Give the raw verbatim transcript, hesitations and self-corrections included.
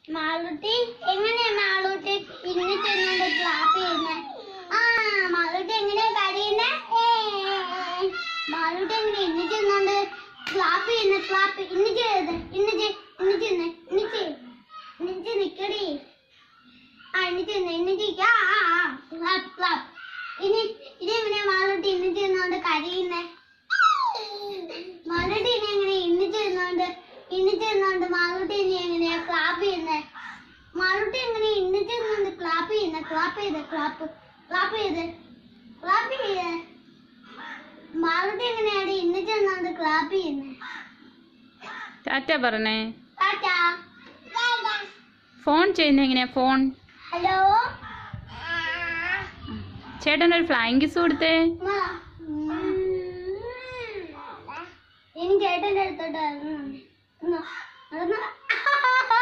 മാളൂട്ടി എങ്ങനെയാ മാളൂട്ടി ഇന്ന് ചെന്നുകൊണ്ട് ക്ലാപ്പ് ചെയ്യുന്നേ? ആ മാളൂട്ടി എങ്ങനെയാ കരയുന്നേ? മാളൂട്ടി എങ്ങനെ ഇന്ന് ചെന്നുകൊണ്ട് ക്ലാപ്പ് ചെയ്യുന്ന ക്ലാപ്പ് ഇന്ന് ചെയ്ത് ഇന്ന് ഇന്ന് ചെന്ന് ഇന്ന് ചെയ് ഇന്ന് നിക്കടി. ആ ഇന്ന് ചെന്ന് ഇന്ന് ചെയ്യ ക്ലാപ്പ് ക്ലാപ്പ്. ഇനി ഇനി എങ്ങനെയാ മാളൂട്ടി ഇന്ന് ചെന്നുകൊണ്ട് കരയുന്നേ? മാളൂട്ടി ഇനി എങ്ങനെ ഇന്ന് ചെന്നുകൊണ്ട് ഇന്ന് ചെന്നുകൊണ്ട് മാളൂട്ടി ഇനി എങ്ങനെയാ ക്ലാപ്പ് ചെയ്യുന്നേ? മാളൂട്ടി എങ്ങനെ ഇന്ന് ചെന്നുകൊണ്ട് ക്ലാപ്പ് ചെയ്യുന്നേ? ക്ലാപ്പ് ചെയ്ത് ക്ലാപ്പ് ക്ലാപ്പ് ചെയ്ത് ക്ലാപ്പ് ചെയ്ത് മാളൂട്ടി എങ്ങനെയാണ് ഇന്ന് ചെന്നുകൊണ്ട് ക്ലാപ്പ് ചെയ്യുന്നേ? ടാറ്റ പറഞ്ഞേ. ടാറ്റ. ഫോൺ ചെയ്യുന്ന എങ്ങനെയാ? ഫോൺ ഹലോ ചേട്ടൻ ഒരു ഫ്ലൈങ് കിസ് കൊടുത്തേ. ഇനി ചേട്ടൻ്റെ അടുത്തോട്ട്